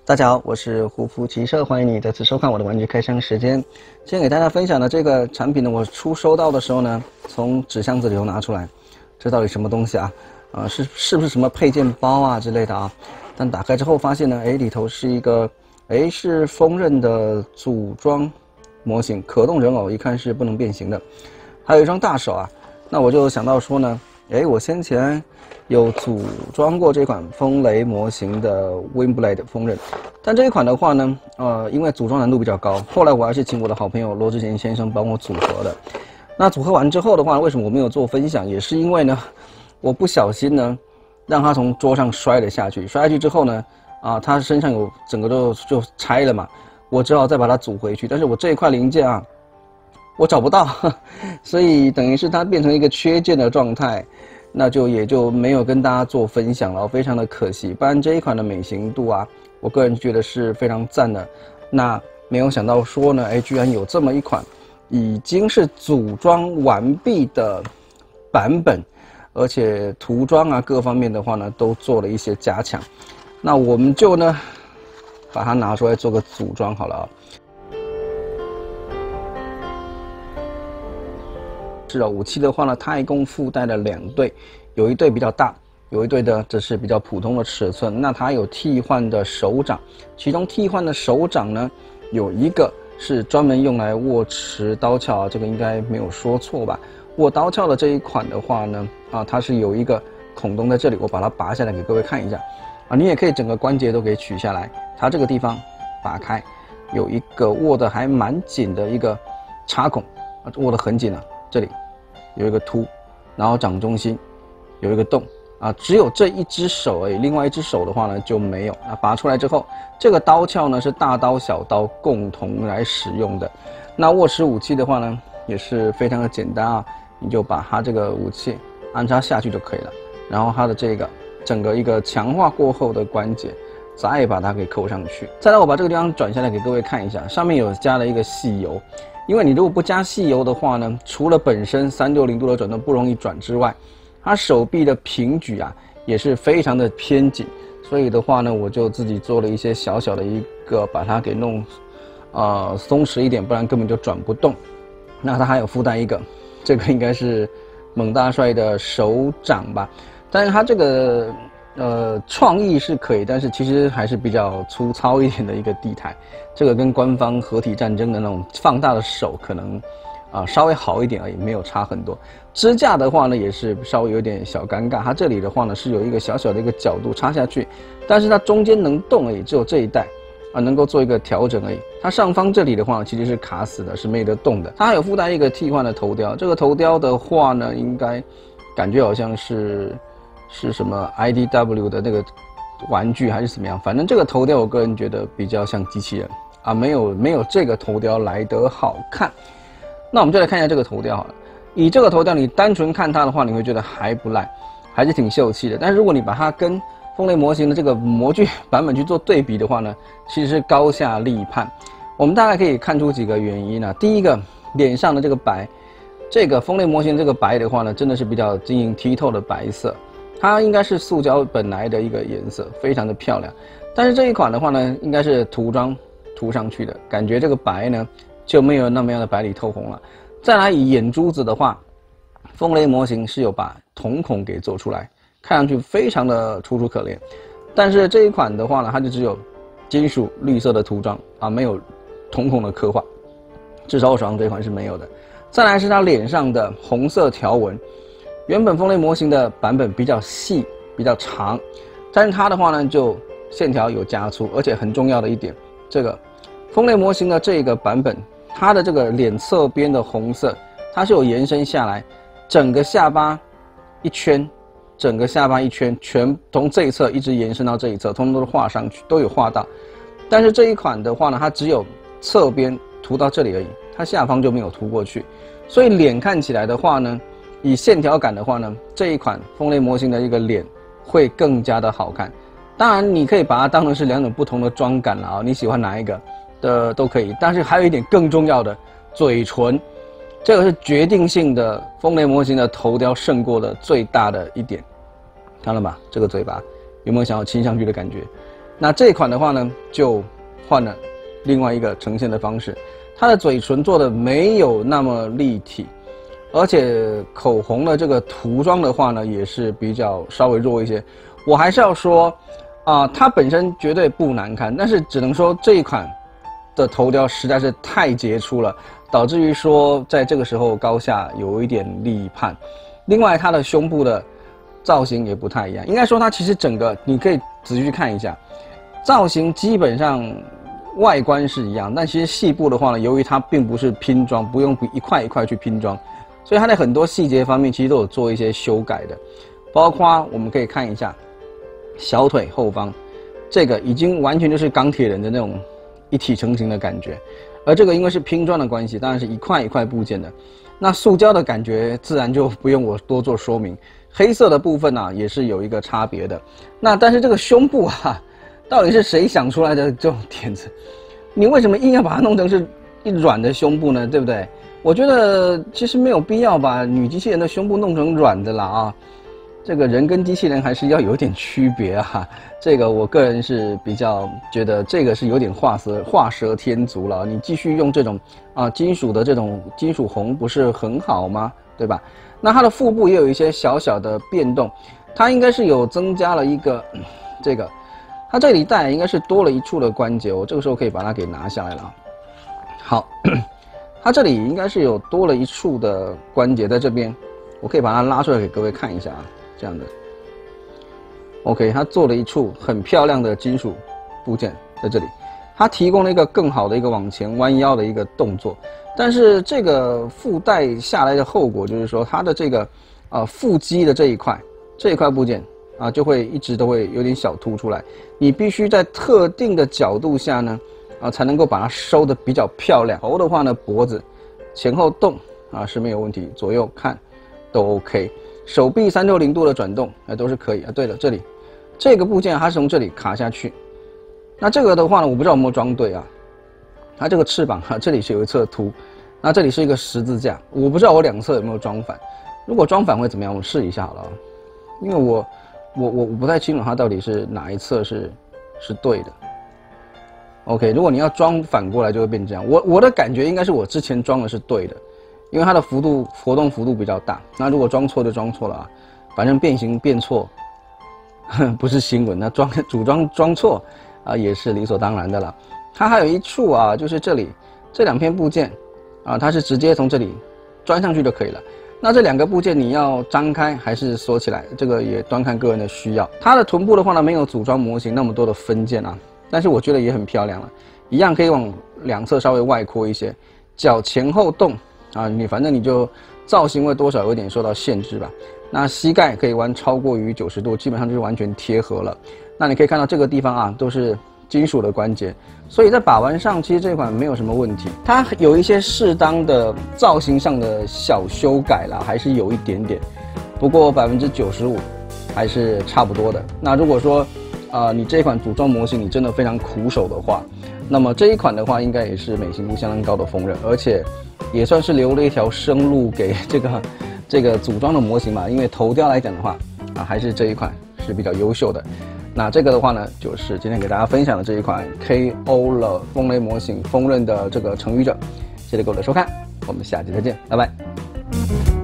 大家好，我是胡夫骑社，欢迎你再次收看我的玩具开箱时间。今天给大家分享的这个产品呢，我初收到的时候呢，从纸箱子里头拿出来，这到底什么东西啊？是不是什么配件包啊之类的啊？但打开之后发现呢，里头是一个，是锋刃的组装模型，可动人偶，一看是不能变形的，还有一双大手啊。那我就想到说呢，我先前有组装过这款风雷模型的 Windblade 锋刃，但这一款的话呢，因为组装难度比较高，后来我还是请我的好朋友罗志贤先生帮我组合的。那组合完之后的话，为什么我没有做分享？也是因为呢，我不小心呢，让它从桌上摔了下去。摔下去之后呢，它身上有整个就拆了嘛，我只好再把它组回去。但是我这一块零件啊，我找不到，所以等于是它变成一个缺件的状态。那也就没有跟大家做分享了，非常的可惜。不然这一款的美型度啊，我个人觉得是非常赞的。那没有想到说呢，居然有这么一款已经是组装完毕的版本，而且涂装啊各方面的话呢，都做了一些加强。那我们就呢，把它拿出来做个组装好了啊。是啊，武器的话呢，它一共附带了2对，有一对比较大，有一对的这是比较普通的尺寸。那它有替换的手掌，其中替换的手掌呢，有一个是专门用来握持刀鞘啊，这个应该没有说错吧？握刀鞘的这一款的话呢，它是有一个孔洞在这里，我把它拔下来给各位看一下啊，你也可以整个关节都给取下来，它这个地方打开，有一个握得还蛮紧的一个插孔啊，握得很紧了。这里有一个凸，然后掌中心有一个洞啊，只有这一只手而已，另外一只手的话呢就没有。那拔出来之后，这个刀鞘呢是大刀小刀共同来使用的。那握持武器的话呢也是非常的简单啊，你就把它这个武器安插下去就可以了。然后它的这个整个一个强化过后的关节，再把它给扣上去。再来，我把这个地方转下来给各位看一下，上面有加了一个细油。因为你如果不加细油的话呢，除了本身360度的转动不容易转之外，它手臂的平举啊也是非常的偏紧，所以的话呢，我就自己做了一些小小的一个把它给弄松弛一点，不然根本就转不动。那它还有附带一个，这个应该是猛大帅的手掌吧，但是它这个创意是可以，但是其实还是比较粗糙一点的一个地台，这个跟官方合体战争的那种放大的手可能稍微好一点而已，没有差很多。支架的话呢也是稍微有点小尴尬，它这里的话呢是有一个小小的一个角度插下去，但是它中间能动而已，只有这一带能够做一个调整而已。它上方这里的话其实是卡死的，是没得动的。它还有附带一个替换的头雕，这个头雕的话呢应该感觉好像是什么 IDW 的那个玩具还是怎么样，反正这个头雕我个人觉得比较像机器人啊，没有这个头雕来得好看。那我们就来看一下这个头雕好了。以这个头雕你单纯看它的话，你会觉得还不赖，还是挺秀气的。但是如果你把它跟风雷模型的这个模具版本去做对比的话呢，其实是高下立判。我们大概可以看出几个原因啊。第一个，脸上的这个白，这个风雷模型这个白的话呢，真的是比较晶莹剔透的白色。它应该是塑胶本来的一个颜色，非常的漂亮。但是这一款的话呢，应该是涂装涂上去的，感觉这个白呢就没有那么样的白里透红了。再来以眼珠子的话，风雷模型是有把瞳孔给做出来，看上去非常的楚楚可怜。但是这一款的话呢，它就只有金属绿色的涂装啊，没有瞳孔的刻画，至少我手上这一款是没有的。再来是它脸上的红色条纹。原本风雷模型的版本比较细比较长，但是它的话呢就线条有加粗，而且很重要的一点，这个风雷模型的这个版本，它的这个脸侧边的红色，它是有延伸下来，整个下巴一圈，全从这一侧一直延伸到这一侧，通通都是画上去，都有画到。但是这一款的话呢，它只有侧边涂到这里而已，它下方就没有涂过去，所以脸看起来的话呢，以线条感的话呢，这一款风雷模型的一个脸会更加的好看。当然，你可以把它当成是2种不同的妆感了啊，你喜欢哪一个的都可以。但是还有一点更重要的，嘴唇，这个是决定性的，风雷模型的头雕胜过的最大的一点。看了吧，这个嘴巴有没有想要亲上去的感觉？ 那这款的话呢，就换了另外一个呈现的方式，它的嘴唇做的没有那么立体，而且口红的这个涂装的话呢，也是比较稍微弱一些。我还是要说，它本身绝对不难看，但是只能说这一款的头雕实在是太杰出了，导致于说在这个时候高下有一点立判。另外，它的胸部的造型也不太一样，应该说它其实整个你可以仔细去看一下，造型基本上外观是一样，但其实细部的话呢，由于它并不是拼装，不用一块一块去拼装，所以它在很多细节方面其实都有做一些修改的，包括我们可以看一下小腿后方，这个已经完全就是钢铁人的那种一体成型的感觉，而这个因为是拼装的关系，当然是一块一块部件的。那塑胶的感觉自然就不用我多做说明，黑色的部分啊也是有一个差别的。那但是这个胸部啊，到底是谁想出来的这种点子？你为什么硬要把它弄成是一软的胸部呢？对不对？我觉得其实没有必要把女机器人的胸部弄成软的啦啊。这个人跟机器人还是要有点区别啊，这个我个人是比较觉得这个是有点画蛇添足了。你继续用这种金属的这种金属红不是很好吗？对吧？那它的腹部也有一些小小的变动，它应该是有增加了一个这个，它这里带应该是多了一处的关节，我这个时候可以把它给拿下来了。好，它这里应该是有多了一处的关节在这边，我可以把它拉出来给各位看一下啊。这样的 ，OK， 它做了一处很漂亮的金属部件在这里，它提供了一个更好的一个往前弯腰的一个动作，但是这个附带下来的后果就是说，它的这个腹肌的这一块部件就会一直都会有点小凸出来，你必须在特定的角度下呢才能够把它收的比较漂亮。头的话呢，脖子前后动是没有问题，左右看都 OK。手臂360度的转动都是可以啊。对了，这里这个部件它是从这里卡下去，那这个的话呢，我不知道有没有装对啊。它这个翅膀这里是有一侧凸，那这里是一个十字架，我不知道我两侧有没有装反。如果装反会怎么样？我试一下好了，因为我不太清楚它到底是哪一侧是对的。OK， 如果你要装反过来就会变这样。我的感觉应该是我之前装的是对的。因为它的活动幅度比较大，那如果装错就装错了啊，反正变形变错不是新闻，那组装错也是理所当然的了。它还有一处就是这里这两片部件它是直接从这里钻上去就可以了。那这两个部件你要张开还是锁起来，这个也端看个人的需要。它的臀部的话呢，没有组装模型那么多的分件但是我觉得也很漂亮了，一样可以往两侧稍微外扩一些，脚前后动。反正你就造型会多少有点受到限制吧。那膝盖可以弯超过于90度，基本上就是完全贴合了。那你可以看到这个地方都是金属的关节，所以在把玩上其实这款没有什么问题。它有一些适当的造型上的小修改啦，还是有一点点，不过95%还是差不多的。那如果说你这款组装模型你真的非常苦手的话，那么这一款的话应该也是美型度相当高的锋刃，而且也算是留了一条生路给这个组装的模型吧。因为头雕来讲的话还是这一款是比较优秀的。那这个的话呢，就是今天给大家分享的这一款 KO 了风雷模型锋刃的这个成语者。谢谢各位的收看，我们下期再见，拜拜。